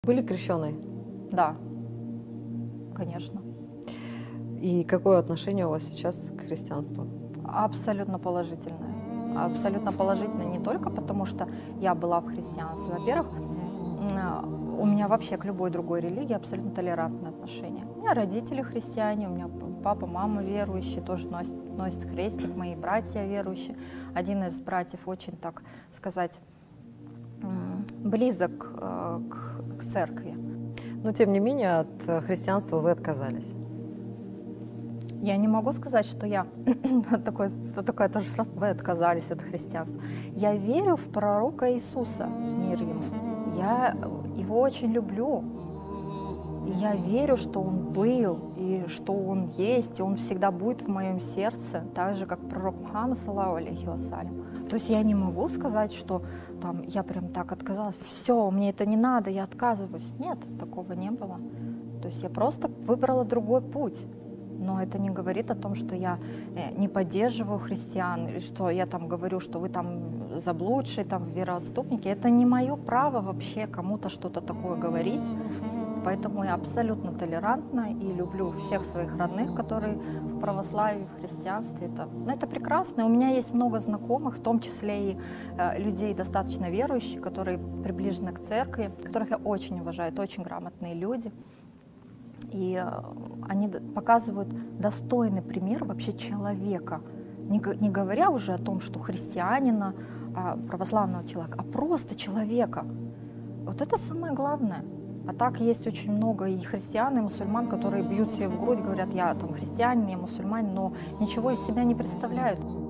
Были крещеные? Да, конечно. И какое отношение у вас сейчас к христианству? Абсолютно положительное. Абсолютно положительное не только потому, что я была в христианстве. Во-первых, у меня вообще к любой другой религии абсолютно толерантное отношение. У меня родители христиане, у меня папа, мама верующие, тоже носит крестик, мои братья верующие. Один из братьев очень, так сказать, близок к церкви. Но тем не менее от христианства вы отказались. Я не могу сказать, что я такая тоже фраза, вы отказались от христианства. Я верю в пророка Иисуса, мир ему. Я его очень люблю. И я верю, что он был, и что он есть, и он всегда будет в моем сердце, так же, как пророк Мухаммад, саллаллаху алейхи вассалям. То есть я не могу сказать, что там, я прям так отказалась, все, мне это не надо, я отказываюсь. Нет, такого не было. То есть я просто выбрала другой путь. Но это не говорит о том, что я не поддерживаю христиан, или что я там говорю, что вы там заблудшие, там вероотступники. Это не мое право вообще кому-то что-то такое говорить. Поэтому я абсолютно толерантна и люблю всех своих родных, которые в православии, в христианстве. Это прекрасно. И у меня есть много знакомых, в том числе и людей достаточно верующих, которые приближены к церкви, которых я очень уважаю. Это очень грамотные люди. И они показывают достойный пример вообще человека, не говоря уже о том, что христианина, православного человека, а просто человека. Вот это самое главное. А так есть очень много и христиан, и мусульман, которые бьют себе в грудь, говорят, я там христианин, я мусульманин, но ничего из себя не представляют.